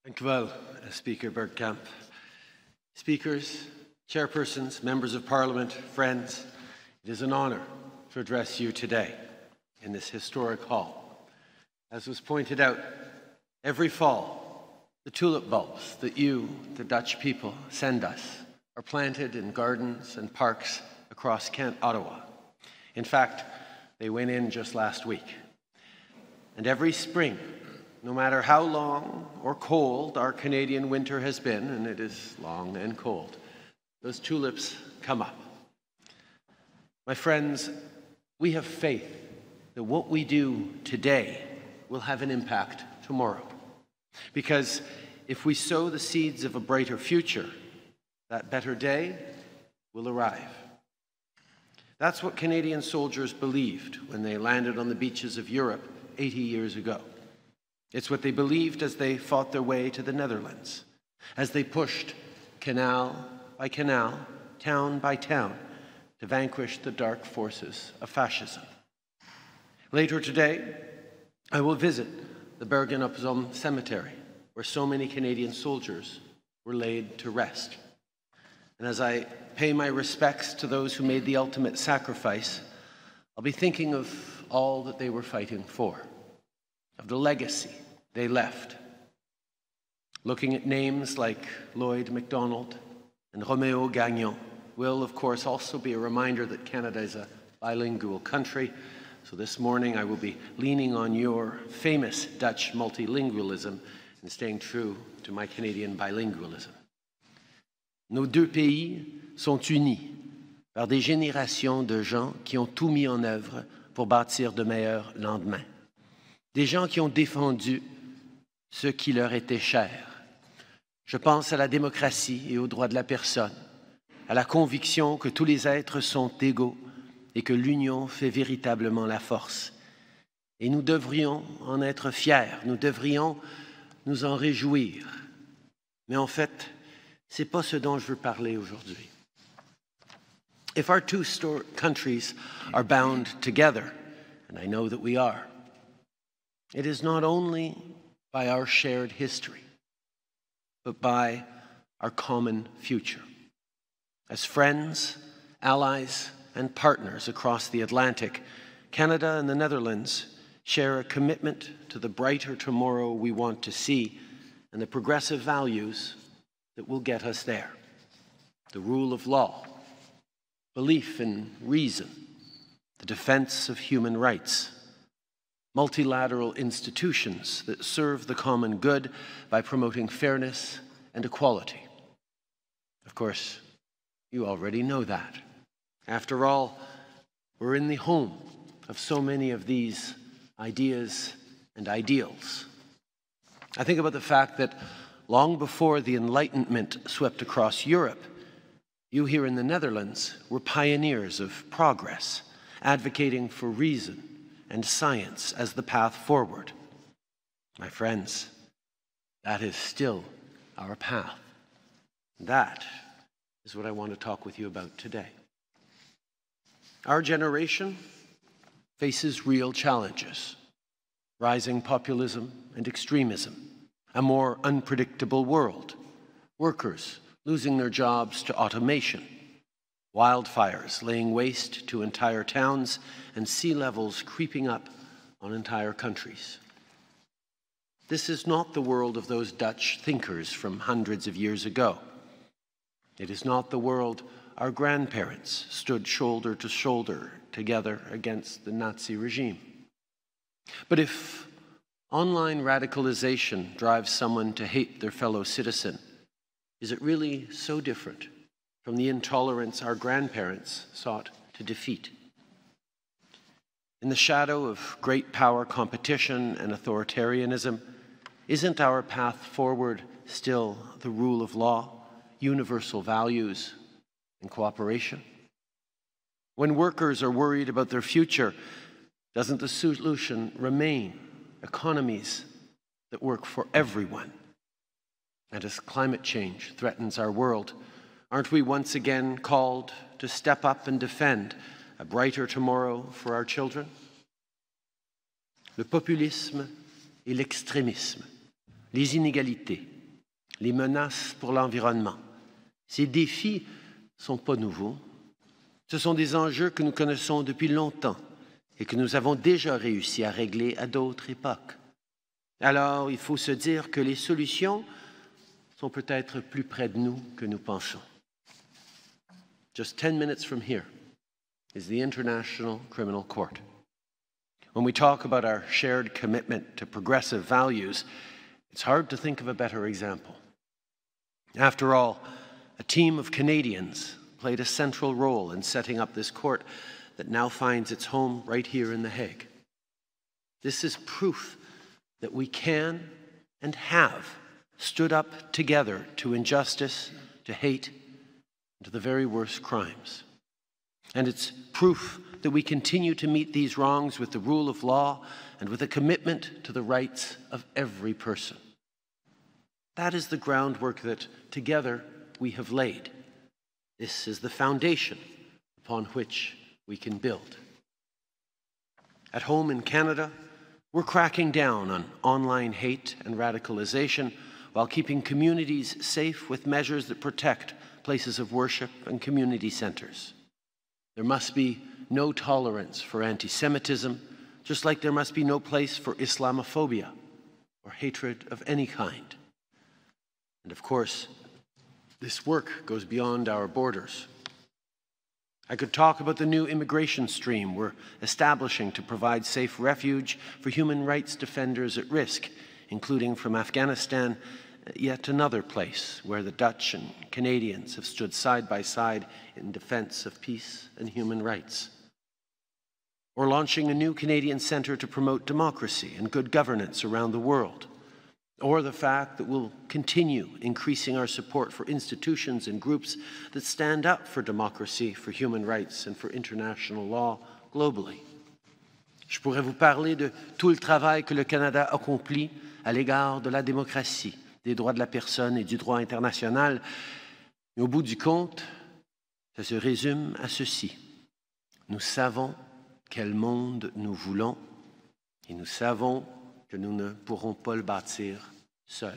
Dank u wel, Speaker Bergkamp. Speakers, chairpersons, members of Parliament, friends, it is an honour to address you today in this historic hall. As was pointed out, every fall, the tulip bulbs that you, the Dutch people, send us are planted in gardens and parks across Kent, Ottawa. In fact, they went in just last week. And every spring, no matter how long or cold our Canadian winter has been, and it is long and cold, those tulips come up. My friends, we have faith that what we do today will have an impact tomorrow. Because if we sow the seeds of a brighter future, that better day will arrive. That's what Canadian soldiers believed when they landed on the beaches of Europe 80 years ago. It's what they believed as they fought their way to the Netherlands, as they pushed canal by canal, town by town, to vanquish the dark forces of fascism. Later today, I will visit the Bergen-op-Zoom cemetery, where so many Canadian soldiers were laid to rest. And as I pay my respects to those who made the ultimate sacrifice, I'll be thinking of all that they were fighting for, of the legacy they left. Looking at names like Lloyd MacDonald and Romeo Gagnon will, of course, also be a reminder that Canada is a bilingual country. So this morning I will be leaning on your famous Dutch multilingualism and staying true to my Canadian bilingualism. Nos deux pays sont unis par des générations de gens qui ont tout mis en œuvre pour bâtir de meilleurs lendemains. Des gens qui ont défendu ce qui leur était cher. Je pense à la démocratie et aux droits de la personne, à la conviction que tous les êtres sont égaux et que l'union fait véritablement la force. Et nous devrions en être fiers, nous devrions nous en réjouir. Mais en fait, ce n'est pas ce dont je veux parler aujourd'hui. If our two countries are bound together, and I know that we are, it is not only by our shared history, but by our common future. As friends, allies, and partners across the Atlantic, Canada and the Netherlands share a commitment to the brighter tomorrow we want to see and the progressive values that will get us there. The rule of law, belief in reason, the defense of human rights, multilateral institutions that serve the common good by promoting fairness and equality. Of course, you already know that. After all, we're in the home of so many of these ideas and ideals. I think about the fact that long before the Enlightenment swept across Europe, you here in the Netherlands were pioneers of progress, advocating for reason and science as the path forward. My friends, that is still our path. That is what I want to talk with you about today. Our generation faces real challenges: rising populism and extremism, a more unpredictable world, workers losing their jobs to automation, wildfires laying waste to entire towns, and sea levels creeping up on entire countries. This is not the world of those Dutch thinkers from hundreds of years ago. It is not the world our grandparents stood shoulder to shoulder together against the Nazi regime. But if online radicalization drives someone to hate their fellow citizen, is it really so different from the intolerance our grandparents sought to defeat? In the shadow of great power competition and authoritarianism, isn't our path forward still the rule of law, universal values, and cooperation? When workers are worried about their future, doesn't the solution remain economies that work for everyone? And as climate change threatens our world, aren't we once again called to step up and defend a brighter tomorrow for our children? Le populisme et l'extrémisme, les inégalités, les menaces pour l'environnement. Ces défis ne sont pas nouveaux. Ce sont des enjeux que nous connaissons depuis longtemps et que nous avons déjà réussi à régler à d'autres époques. Alors, il faut se dire que les solutions sont peut-être plus près de nous que nous pensons. Just 10 minutes from here is the International Criminal Court. When we talk about our shared commitment to progressive values, it's hard to think of a better example. After all, a team of Canadians played a central role in setting up this court that now finds its home right here in The Hague. This is proof that we can and have stood up together to injustice, to hate, and to the very worst crimes. And it's proof that we continue to meet these wrongs with the rule of law and with a commitment to the rights of every person. That is the groundwork that together we have laid. This is the foundation upon which we can build. At home in Canada, we're cracking down on online hate and radicalization while keeping communities safe with measures that protect places of worship and community centers. There must be no tolerance for anti-Semitism, just like there must be no place for Islamophobia or hatred of any kind. And of course, this work goes beyond our borders. I could talk about the new immigration stream we're establishing to provide safe refuge for human rights defenders at risk, including from Afghanistan, yet another place where the Dutch and Canadians have stood side by side in defense of peace and human rights. Or launching a new Canadian Centre to promote democracy and good governance around the world. Or the fact that we'll continue increasing our support for institutions and groups that stand up for democracy, for human rights, and for international law globally. Je pourrais vous parler de tout le travail que le Canada accomplit à l'égard de la démocratie, des droits de la personne et du droit international. Mais au bout du compte, ça se résume à ceci. Nous savons quel monde nous voulons et nous savons que nous ne pourrons pas le bâtir seuls.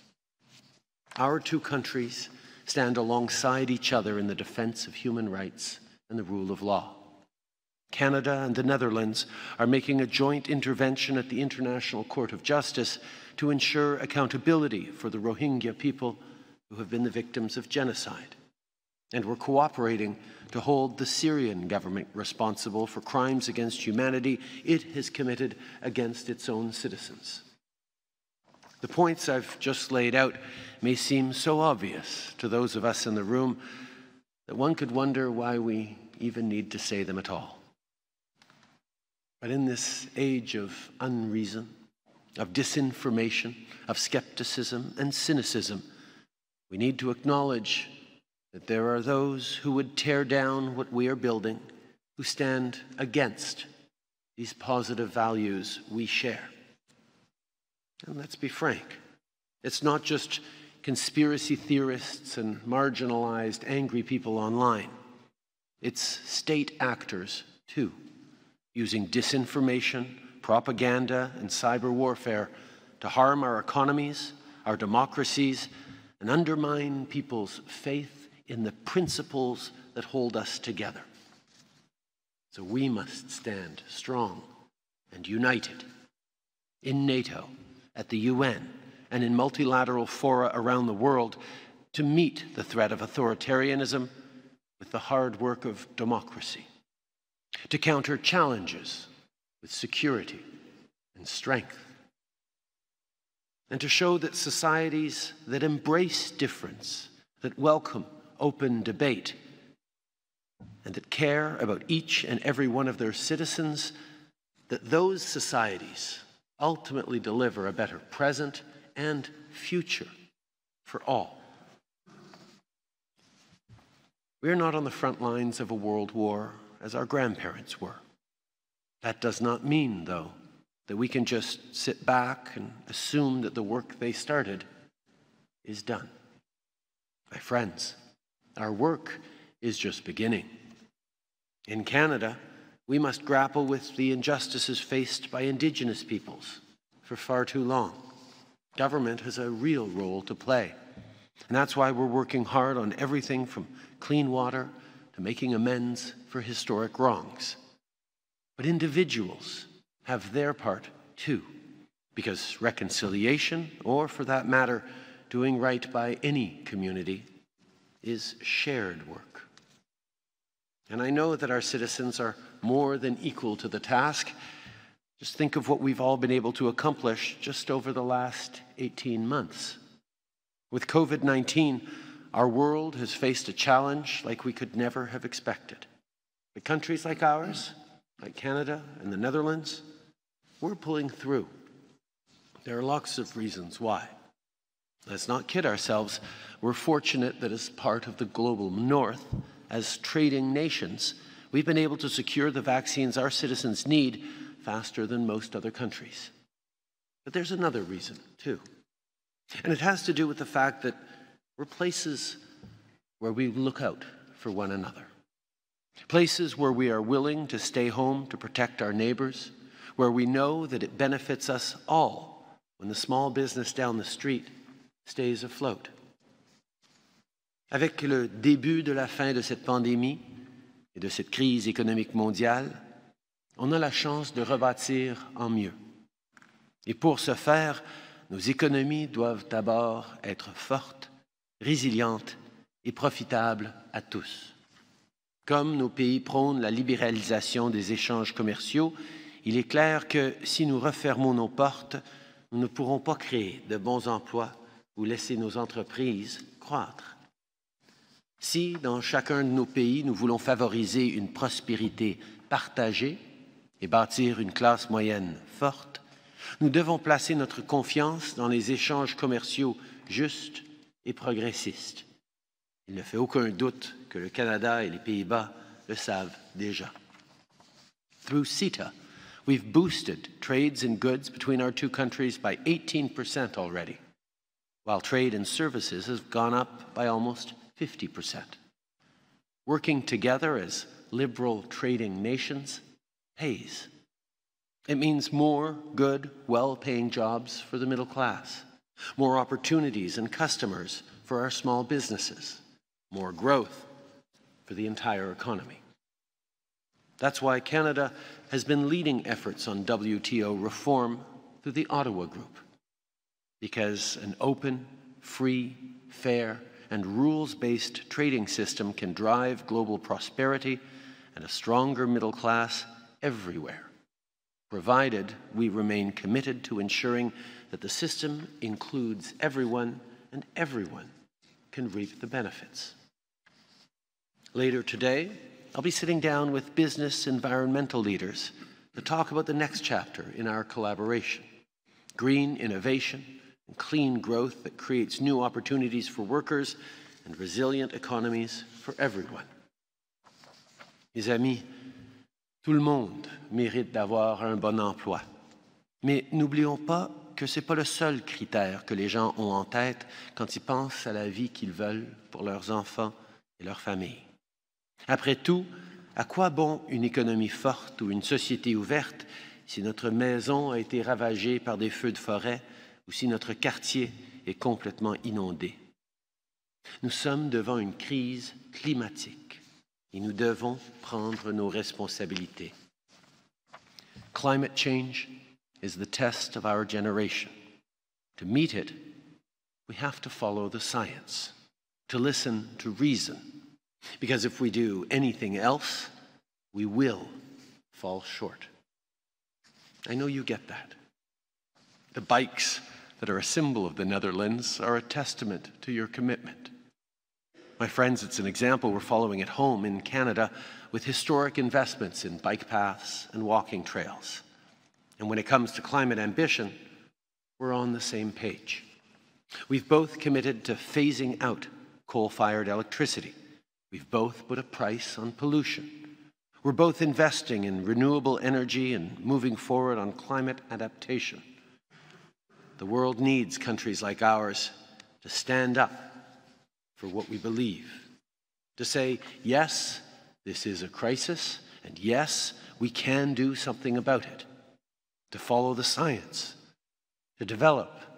Our two countries stand alongside each other in the defense of human rights and the rule of law. Canada and the Netherlands are making a joint intervention at the International Court of Justice to ensure accountability for the Rohingya people who have been the victims of genocide. And we're cooperating to hold the Syrian government responsible for crimes against humanity it has committed against its own citizens. The points I've just laid out may seem so obvious to those of us in the room that one could wonder why we even need to say them at all. But in this age of unreason, of disinformation, of skepticism and cynicism, we need to acknowledge that there are those who would tear down what we are building, who stand against these positive values we share. And let's be frank, it's not just conspiracy theorists and marginalized, angry people online. It's state actors, too, using disinformation, propaganda, and cyber warfare to harm our economies, our democracies, and undermine people's faith in the principles that hold us together. So we must stand strong and united in NATO, at the UN, and in multilateral fora around the world to meet the threat of authoritarianism with the hard work of democracy, to counter challenges with security and strength, and to show that societies that embrace difference, that welcome open debate, and that care about each and every one of their citizens, that those societies ultimately deliver a better present and future for all. We're not on the front lines of a world war as our grandparents were. That does not mean, though, that we can just sit back and assume that the work they started is done. My friends, our work is just beginning. In Canada, we must grapple with the injustices faced by Indigenous peoples for far too long. Government has a real role to play. And that's why we're working hard on everything from clean water to making amends for historic wrongs. But individuals have their part too, because reconciliation, or for that matter, doing right by any community, is shared work. And I know that our citizens are more than equal to the task. Just think of what we've all been able to accomplish just over the last 18 months. With COVID-19, our world has faced a challenge like we could never have expected. But countries like ours, like Canada and the Netherlands, we're pulling through. There are lots of reasons why. Let's not kid ourselves. We're fortunate that as part of the global north, as trading nations, we've been able to secure the vaccines our citizens need faster than most other countries. But there's another reason, too. And it has to do with the fact that we're places where we look out for one another. Places where we are willing to stay home to protect our neighbors, where we know that it benefits us all when the small business down the street stays afloat. Avec le début de la fin de cette pandémie et de cette crise économique mondiale, on a la chance de rebâtir en mieux. Et pour ce faire, nos économies doivent d'abord être fortes, résilientes et profitables à tous. Comme nos pays prônent la libéralisation des échanges commerciaux, il est clair que si nous refermons nos portes, nous ne pourrons pas créer de bons emplois ou laisser nos entreprises croître. Si, dans chacun de nos pays, nous voulons favoriser une prospérité partagée et bâtir une classe moyenne forte, nous devons placer notre confiance dans les échanges commerciaux justes et progressistes. Il ne fait aucun doute que le Canada et les Pays-Bas le savent déjà. Through CETA, we've boosted trades in goods between our two countries by 18% already, while trade in services has gone up by almost 50%. Working together as liberal trading nations pays. It means more good, well-paying jobs for the middle class, more opportunities and customers for our small businesses, more growth for the entire economy. That's why Canada has been leading efforts on WTO reform through the Ottawa Group, because an open, free, fair, and rules-based trading system can drive global prosperity and a stronger middle class everywhere, provided we remain committed to ensuring that the system includes everyone and everyone can reap the benefits. Later today, I'll be sitting down with business environmental leaders to talk about the next chapter in our collaboration: green innovation and clean growth that creates new opportunities for workers and resilient economies for everyone. Mes amis, tout le monde mérite d'avoir un bon emploi. Mais n'oublions pas que ce n'est pas le seul critère que les gens ont en tête quand ils pensent à la vie qu'ils veulent pour leurs enfants et leurs familles. Après tout, à quoi bon une économie forte ou une société ouverte si notre maison a été ravagée par des feux de forêt ou si notre quartier est complètement inondé? Nous sommes devant une crise climatique et nous devons prendre nos responsabilités. Climate change is the test of our generation. To meet it, we have to follow the science, to listen to reason, because if we do anything else, we will fall short. I know you get that. The bikes that are a symbol of the Netherlands are a testament to your commitment. My friends, it's an example we're following at home in Canada with historic investments in bike paths and walking trails. And when it comes to climate ambition, we're on the same page. We've both committed to phasing out coal-fired electricity. We've both put a price on pollution. We're both investing in renewable energy and moving forward on climate adaptation. The world needs countries like ours to stand up for what we believe, to say, yes, this is a crisis, and yes, we can do something about it, to follow the science, to develop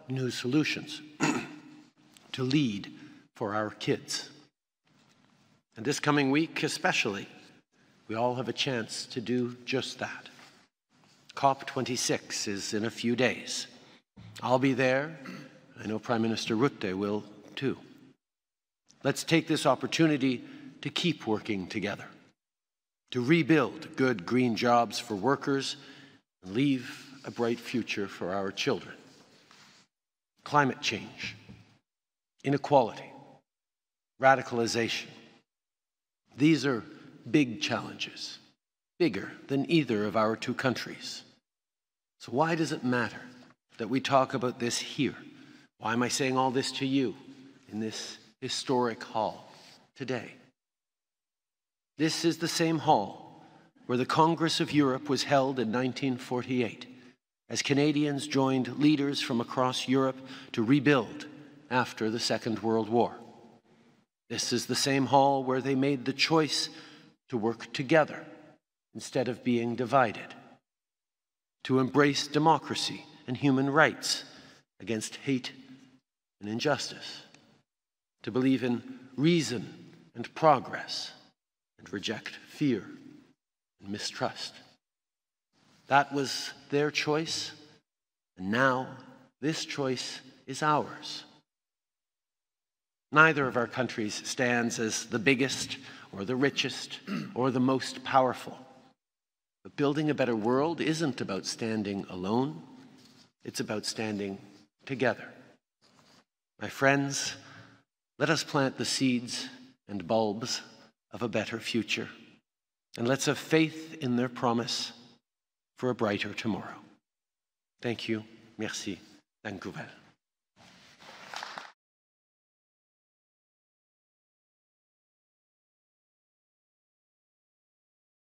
new solutions, to lead for our kids. And this coming week especially, we all have a chance to do just that. COP26 is in a few days. I'll be there. I know Prime Minister Rutte will too. Let's take this opportunity to keep working together, to rebuild good green jobs for workers and leave a bright future for our children. Climate change, inequality, radicalization. These are big challenges, bigger than either of our two countries. So why does it matter that we talk about this here? Why am I saying all this to you in this historic hall today? This is the same hall where the Congress of Europe was held in 1948, as Canadians joined leaders from across Europe to rebuild after the Second World War. This is the same hall where they made the choice to work together instead of being divided, to embrace democracy and human rights against hate and injustice, to believe in reason and progress and reject fear and mistrust. That was their choice, and now this choice is ours. Neither of our countries stands as the biggest or the richest or the most powerful. But building a better world isn't about standing alone. It's about standing together. My friends, let us plant the seeds and bulbs of a better future. And let's have faith in their promise for a brighter tomorrow. Thank you. Merci. Dank u wel.